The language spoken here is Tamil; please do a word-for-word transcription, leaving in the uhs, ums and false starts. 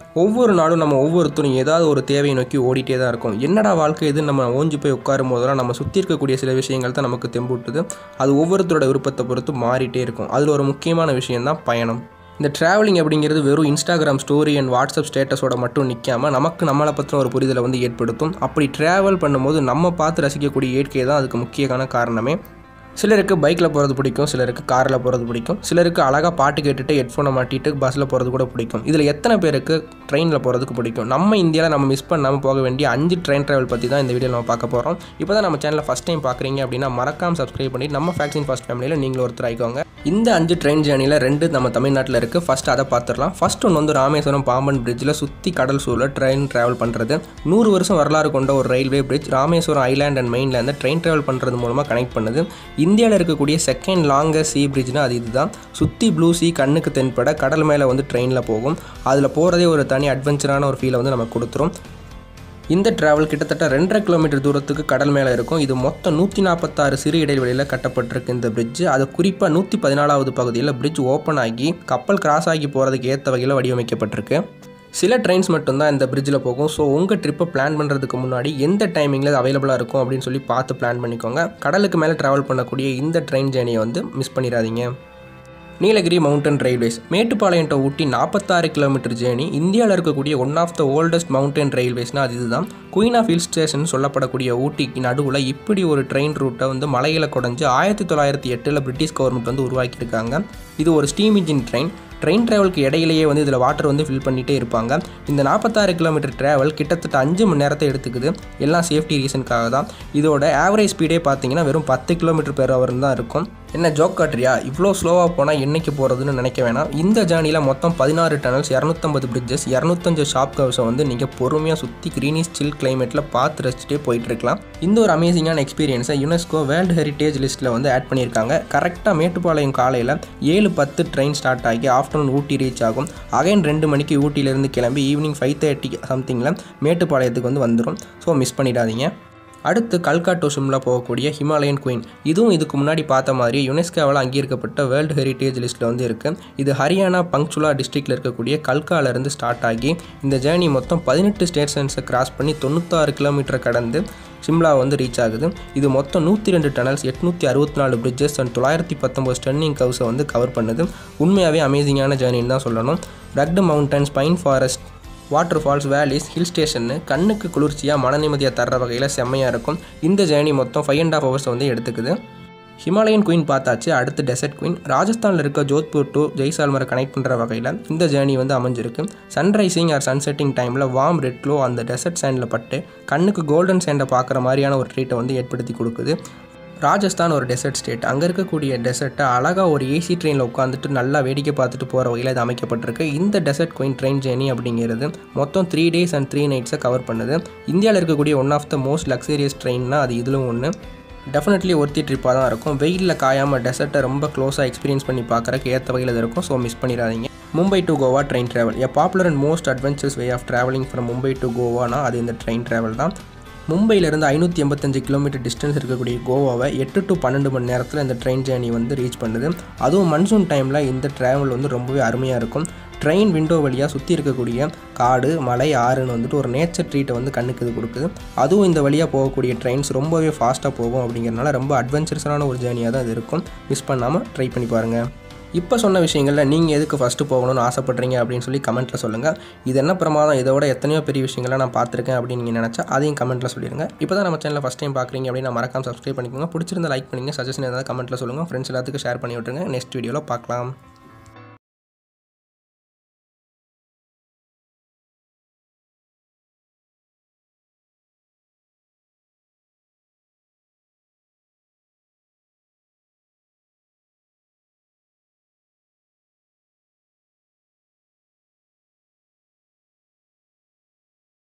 ஒவ்வொரு நாளும் நம்ம ஒவ்வொருத்தரும் ஏதாவது ஒரு தேவையை நோக்கி ஓடிட்டே தான் இருக்கும். என்னடா வாழ்க்கை எதுன்னு நம்ம ஓஞ்சி போய் உட்காரும் போதெல்லாம் நம்ம சுற்றி இருக்கக்கூடிய சில விஷயங்கள் தான் நமக்கு தெம்புட்டுது. அது ஒவ்வொருத்தரோட விருப்பத்தை பொறுத்து மாறிட்டே இருக்கும். அதில் ஒரு முக்கியமான விஷயந்தான் பயணம். இந்த ட்ராவலிங் அப்படிங்கிறது வெறும் இன்ஸ்டாகிராம் ஸ்டோரி அண்ட் வாட்ஸ்அப் ஸ்டேட்டஸோட மட்டும் நிற்காமல் நமக்கு நம்மளை பற்றின ஒரு புரிதலை வந்து ஏற்படுத்தும். அப்படி ட்ராவல் பண்ணும்போது நம்ம பார்த்து ரசிக்கக்கூடிய இயற்கை தான் அதுக்கு முக்கியமான காரணமே. சிலருக்கு பைக்கில் போகிறது பிடிக்கும், சிலருக்கு காரில் போகிறது பிடிக்கும், சிலருக்கு அழகாக பாட்டு கேட்டுட்டு ஹெட்ஃபோனை மாட்டிட்டு பஸ்ஸில் போகிறது கூட பிடிக்கும். இதில் எத்தனை பேருக்கு ட்ரெயினில் போகிறதுக்கு பிடிக்கும்? நம்ம இந்தியாவில் நம்ம மிஸ் பண்ணாமல் போக வேண்டிய அஞ்சு ட்ரெயின் ட்ராவல் பற்றி தான் இந்த வீடியோவில் நம்ம பார்க்க போகிறோம். இப்போ தான் நம்ம சேனலில் ஃபஸ்ட் டைம் பார்க்குறீங்க அப்படின்னா மறக்காமல் சப்ஸ்கிரைப் பண்ணி நம்ம ஃபேக்ஸ் இன் ஃபர்ஸ்ட் ஃபேமிலியில் நீங்களும் ஒருத்தர் ஆயிக்கோங்க. இந்த அஞ்சு ட்ரெயின் ஜேர்னியில் ரெண்டு நம்ம தமிழ்நாட்டில் இருக்குது. ஃபஸ்ட் அதை பார்த்துடலாம். ஃபஸ்ட் ஒன்று வந்து ராமேஸ்வரம் பாம்பன் பிரிட்ஜில் சுற்றி கடல் சூழல் ட்ரெயின் ட்ராவல் பண்ணுறது. நூறு வருஷம் வரலாறு கொண்ட ஒரு railway bridge Rameswaram island and மெயின்லேருந்து ட்ரெயின் ட்ராவல் பண்ணுறது மூலமாக கனெக்ட் பண்ணுது. இந்தியாவில் இருக்கக்கூடிய செகண்ட் லாங்கஸ்ட் சீ பிரிட்ஜ்னா அது இதுதான். சுற்றி ப்ளூ சீ கண்ணுக்கு தென்பட கடல் மேலே வந்து ட்ரெயினில் போகும். அதில் போகிறதே ஒரு தனி அட்வென்ச்சரான ஒரு ஃபீலை வந்து நமக்கு கொடுத்துரும். இந்த ட்ராவல் கிட்டத்தட்ட ரெண்டரை கிலோமீட்டர் தூரத்துக்கு கடல் மேலே இருக்கும். இது மொத்தம் நூற்றி நாற்பத்தாறு சிறு இடைவெளியில் கட்டப்பட்டிருக்கு இந்த பிரிட்ஜ். அது குறிப்பாக நூற்றி பதினாலாவது பகுதியில் பிரிட்ஜ் ஓப்பன் ஆகி கப்பல் கிராஸ் ஆகி போகிறதுக்கு ஏற்ற வகையில் வடிவமைக்கப்பட்டிருக்கு. சில ட்ரெயின்ஸ் மட்டும்தான் இந்த பிரிட்ஜில் போகும். ஸோ உங்கள் ட்ரிப்பை பிளான் பண்ணுறதுக்கு முன்னாடி எந்த டைமிங்கில் அது அவைலபிளாக இருக்கும் அப்படின்னு சொல்லி பார்த்து பிளான் பண்ணிக்கோங்க. கடலுக்கு மேலே ட்ராவல் பண்ணக்கூடிய இந்த ட்ரெயின் ஜேர்னியை வந்து மிஸ் பண்ணிடாதீங்க. Nilgiri mountain railways Mettupalayam to Ooty நாற்பத்தாறு கிலோமீட்டர் ஜேர்னி. இந்தியாவில் இருக்கக்கூடிய one of the oldest mountain ரயில்வேஸ்னால் அது இதுதான். குயின் ஆஃப் ஹில் ஸ்டேஷன் சொல்லப்படக்கூடிய ஊட்டிக்கு நடுவில் இப்படி ஒரு ட்ரெயின் ரூட்டை வந்து மலையில குறைஞ்சு ஆயிரத்தி தொள்ளாயிரத்தி எட்டில் பிரிட்டிஷ் கவர்மெண்ட் வந்து உருவாக்கியிருக்காங்க. இது ஒரு ஸ்டீம் இன்ஜின் ட்ரெயின். ட்ரெயின் ட்ராவலுக்கு இடையிலேயே வந்து இதில் வாட்டர் வந்து ஃபில் பண்ணிகிட்டே இருப்பாங்க. இந்த நாற்பத்தாறு கிலோமீட்டர் ட்ராவல் கிட்டத்தட்ட அஞ்சு மணி நேரத்தை எடுத்துக்குது. எல்லாம் சேஃப்டி ரீசனுக்காக தான். இதோட ஆவரேஜ் ஸ்பீடே பார்த்தீங்கன்னா வெறும் பத்து கிலோமீட்டர் பெர் ஹவர்னு தான் இருக்கும். என்ன ஜோக் காட்டுறியா, இவ்வளோ ஸ்லோவாக போனால் என்னைக்கு போகிறதுன்னு நினைக்க வேணாம். இந்த ஜேர்னியில் மொத்தம் பதினாறு டனல்ஸ், இரநூத்தம்பது பிரிட்ஜஸ், இரநூத்தஞ்சு ஷாப் கவுஸை வந்து நீங்கள் பொறுமையாக சுற்றி க்ரீனிஷ் சில் கிளைமேட்டில் பார்த்து ரசிச்சுட்டே போயிட்டுருக்கலாம். இந்த ஒரு அமேசிங்கான எக்ஸ்பீரியன்ஸை யுனெஸ்கோ வேர்ல்டு ஹெரிட்டேஜ் லிஸ்ட்டில் வந்து ஆட் பண்ணியிருக்காங்க. கரெக்டாக மேட்டுப்பாளையம் காலையில் ஏழு பத்து ட்ரெயின் ஸ்டார்ட் ஆகி ஆஃப்டர்நூன் ஊட்டி ரீச் ஆகும். அகைன் ரெண்டு மணிக்கு ஊட்டியிலேருந்து கிளம்பி ஈவினிங் ஃபைவ் தேர்ட்டி சம்திங்கில் மேட்டுப்பாளையத்துக்கு வந்து வந்துடும். ஸோ மிஸ் பண்ணிடாதீங்க. அடுத்து கல்கா டு சிம்லா போகக்கூடிய ஹிமாலயன் குயின். இதுவும் இதுக்கு முன்னாடி பார்த்த மாதிரி யுனெஸ்கோவால் அங்கீகரிக்கப்பட்ட வேர்ல்டு ஹெரிட்டேஜ் லிஸ்ட்டில் வந்து இருக்குது. இது ஹரியானா பங்க்சுலா டிஸ்ட்ரிக்டில் இருக்கக்கூடிய கல்காலேருந்து ஸ்டார்ட் ஆகி இந்த ஜேர்னி மொத்தம் பதினெட்டு ஸ்டேஷன்ஸை கிராஸ் பண்ணி தொண்ணூத்தாறு கிலோமீட்டரை கடந்து சிம்லா வந்து ரீச் ஆகுது. இது மொத்தம் நூற்றி ரெண்டு டனல்ஸ், எட்நூற்றி அறுபத்தி நாலு பிரிட்ஜஸ் அண்ட் தொள்ளாயிரத்தி பத்தொம்பது ஸ்டன்னிங் கவுஸை வந்து கவர் பண்ணுது. உண்மையாகவே அமேசிங்கான ஜேர்னின்னு தான் சொல்லணும். Rugged mountains, pine forest, water falls, valleys, hill ஸ்டேஷன்னு கண்ணுக்கு குளிர்ச்சியாக மன நிம்மதியாக தர்ற வகையில் செம்மையாக இருக்கும். இந்த ஜேர்னி மொத்தம் ஃபைவ் அண்ட் ஆஃப் ஹவர்ஸ் வந்து எடுத்துக்குது. ஹிமாலயன் குயின் பார்த்தாச்சு. அடுத்து டெசர்ட் குயின். ராஜஸ்தானில் இருக்க ஜோத்பூர் டு ஜெய்சால்மரை கனெக்ட் பண்ணுற வகையில் இந்த ஜேர்னி வந்து அமைஞ்சிருக்கு. சன்ரைசிங் ஆர் சன்செட்டிங் டைமில் வார்ம் ரெட் க்ளோ அந்த டெசர்ட் சேண்டில் பட்டு கண்ணுக்கு கோல்டன் சேண்டை பார்க்குற மாதிரியான ஒரு ட்ரீட்டை வந்து ஏற்படுத்தி கொடுக்குது. ராஜஸ்தான் ஒரு டெசர்ட் ஸ்டேட். அங்கே இருக்கக்கூடிய டெசர்ட்டை அழகாக ஒரு ஏசி ட்ரெயினில் உட்காந்துட்டு நல்லா வேடிக்கை பார்த்துட்டு போகிற வகையில் இது அமைக்கப்பட்டிருக்கு. இந்த டெசர்ட் குயின் ட்ரெயின் ஜேர்னி அப்படிங்கிறது மொத்தம் த்ரீ டேஸ் அண்ட் த்ரீ நைட்ஸை கவர் பண்ணுது. இந்தியாவில் இருக்கக்கூடிய one of the most luxurious ட்ரெயின்னா அது இதிலும் ஒன்று. டெஃபினெட்லி ஒர்த்தி ட்ரிப்பாக தான் இருக்கும். வெயிலில் காயாமல் டெசர்ட்டை ரொம்ப க்ளோஸாக எக்ஸ்பீரியன்ஸ் பண்ணி பார்க்குறக்கு ஏற்ற வகையில் இது இருக்கும். ஸோ மிஸ் பண்ணிடாதீங்க. Mumbai to Goa train travel. A popular and most adventurous way of travelling from Mumbai to கோவானா அது இந்த ட்ரெயின் ட்ராவல் தான். மும்பையிலேருந்து ஐநூற்றி எண்பத்தஞ்சு கிலோமீட்டர் டிஸ்டன்ஸ் இருக்கக்கூடிய கோவாவை எட்டு டு பன்னெண்டு மணி நேரத்தில் இந்த ட்ரெயின் ஜேர்னி வந்து ரீச் பண்ணுது. அதுவும் மன்சூன் டைமில் இந்த ட்ராவல் வந்து ரொம்பவே அருமையாக இருக்கும். ட்ரெயின் விண்டோ வழியாக சுற்றி இருக்கக்கூடிய காடு, மலை, ஆறுன்னு வந்துட்டு ஒரு நேச்சர் ட்ரீட்டை வந்து கண்ணுக்கு இது கொடுக்குது. அதுவும் இந்த வழியாக போகக்கூடிய ட்ரெயின்ஸ் ரொம்பவே ஃபாஸ்ட்டாக போகும். அப்படிங்கிறனால ரொம்ப அட்வென்ச்சரஸான ஒரு ஜேர்னியாக தான் இது இருக்கும். மிஸ் பண்ணாமல் ட்ரை பண்ணி பாருங்கள். இப்போ சொன்ன விஷயங்களில் நீங்கள் எதுக்கு ஃபஸ்ட்டு போகணும்னு ஆசைப்பட்றீங்க அப்படின்னு சொல்லி கமெண்ட்டில் சொல்லுங்கள். இது என்ன பிரமாதம், இதோட எத்தனையோ பெரிய விஷயங்கள்லாம் நான் பார்த்துருக்கேன் அப்படின்னு நீங்கள் நினச்சா அதையும் கமெண்ட்டில் சொல்லிடுங்க. இப்போ தான் நம்ம சேனலில் ஃபஸ்ட் டைம் பார்க்குறீங்க அப்படின்னு மறக்காம சப்ஸ்கிரைப் பண்ணிக்கோங்க. பிடிச்சிருந்தா லைக் பண்ணுங்கள். சஜஷன் ஏதாவது கமெண்ட்டில் சொல்லுங்கள். ஃப்ரெண்ட்ஸ் எல்லாத்துக்கும் ஷேர் பண்ணி விட்டுருங்க. நெக்ஸ்ட் வீடியோவில் பார்க்கலாம்.